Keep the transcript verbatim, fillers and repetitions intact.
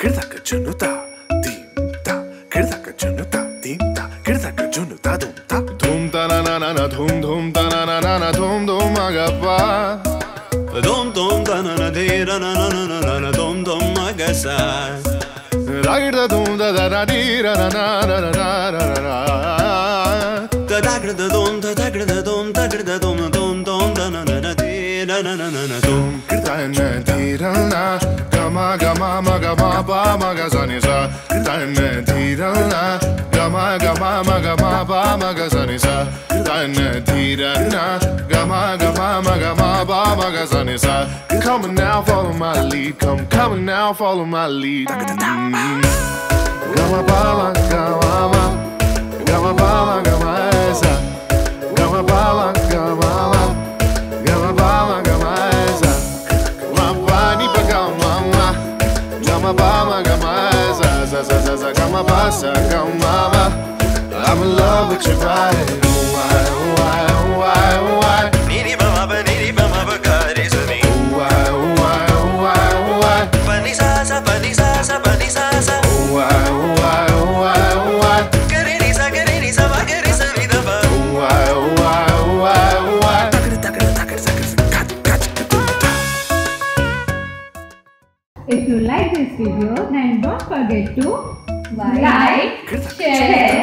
Kirdaka junuta, dimta, kirdaka junuta, dimta, kirdaka junuta, dumta. Dum ta na na na na, dum dum ta na na na na, dum dum agapa. Dum dum ta na na de na na na na na na, dum dum agasa. Ragda dum da da da di ra na na na na na na na. Da da da dum da da da dum da da dum dum dum da na na na di na na na na na dum. Kirta na di ra na. Gama gama ma gama ba ma ga sa ni sa. Dan ne di ra na. Gama gama ma gama ba ma ga sa ni sa. Dan ne di ra na. Gama gama ma gama ba ma ga sa ni sa. Come on now, follow my lead. Come, come on now, follow my lead. Gama ba ma gama ma. Gama ba ma gama sa. Gama ba ma gama ma. Gama ba ma gama sa. Ma ba ni ba gama. Gama ba ma gama sa sa sa sa sa gama ba sa gama ba. I'm in love with your body. Why why why why? Niri ba ma ba niri ba ma ba kare sa ni. Why why why why? Pani sa sa pani sa sa pani sa sa. Why why why why? Kare ni sa kare ni sa ba kare sa ni da ba. Why why why why? Takar takar takar takar kat kat. If you like this video, then don't forget to like, share